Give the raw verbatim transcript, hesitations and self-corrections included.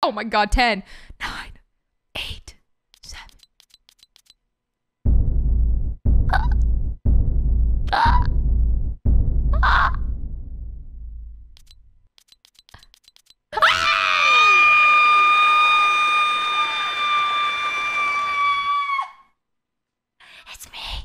Oh my God, ten, nine, eight, seven. Ah, ah, ah! It's me.